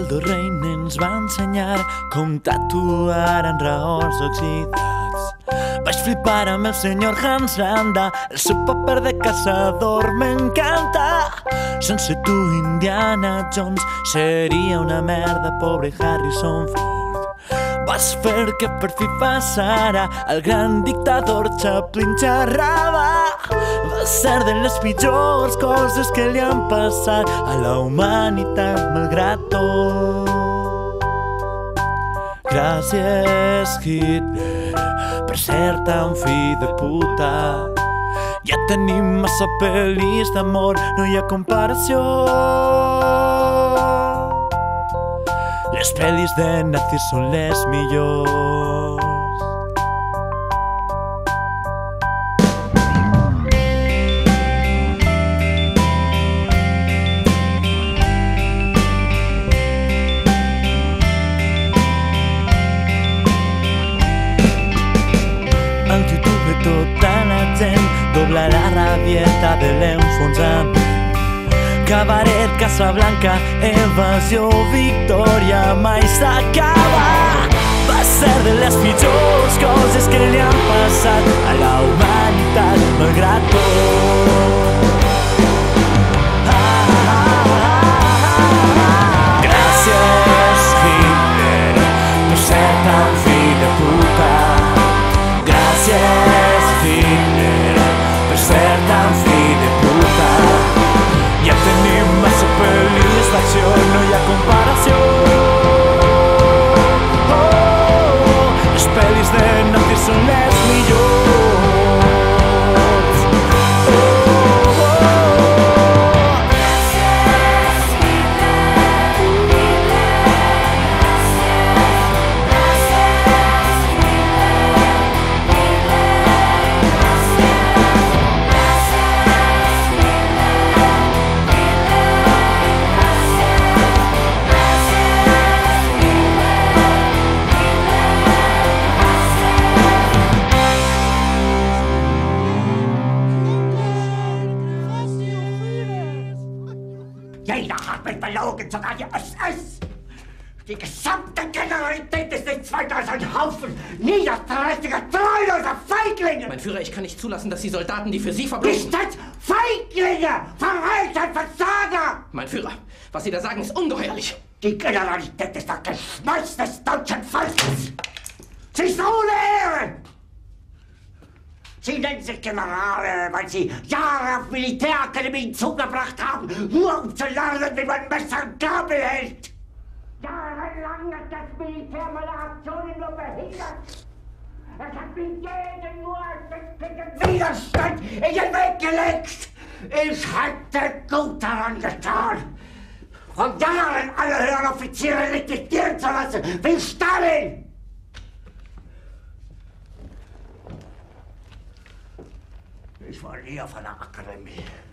Aldo Rein ens va ensenyar com tatuar en raons oxidats. Vaig flipar amb el senyor Hans Landa, el seu paper de caçador m'encanta. Sense tu, Indiana Jones seria una merda, pobre Harrison Ford. Vas fer que per fi passara el gran dictador Chaplin xerrava. Va ser de les pitjors coses que li han passat a la humanitat, malgrat tot. Gràcies, Hitler, per ser tan fill de puta. Ja tenim massa pel·lis d'amor, no hi ha comparació. Les pel·lis de nazis són les millors. Al YouTube tota la gent dobla la rabieta de l'enfonsament. Cabaret, Casablanca, evasió, victòria, mai s'acaba. Va ser de les pitjors coses que li han passat a la humanitat, malgrat tot. Gràcies, Hitler, per ser tan fill de puta. Gràcies, Hitler, per ser tan fill de puta. Ja tenim massa pel·lis d'acció, no hi ha comparació. Les pel·lis de nazis són les millors. Jeder hat mich belogen, sogar die SS. Die gesamte Generalität ist nichts weiter als ein Haufen niederträchtiger, treuloser Feiglinge. Mein Führer, ich kann nicht zulassen, dass die Soldaten, die für Sie verbringen... Nicht als Feiglinge, Verräter, Versager. Mein Führer, was Sie da sagen, ist ungeheuerlich. Die Generalität ist das Geschmeiß des deutschen Volkes. Sie ist ohne Ehre. Sie nennen sich Generale, weil Sie Jahre auf Militärakademien zugebracht haben, nur um zu lernen, wie man Messer und Gabel hält. Jahrelang hat das Militär meine Aktionen nur behindert. Es hat mir jeden nur ersichtlichen Widerstand in den Weg gelegt. Ich hätte gut daran getan, von Jahren alle höheren Offiziere liquidieren zu lassen, wie Stalin. Ich war nie auf einer Akademie.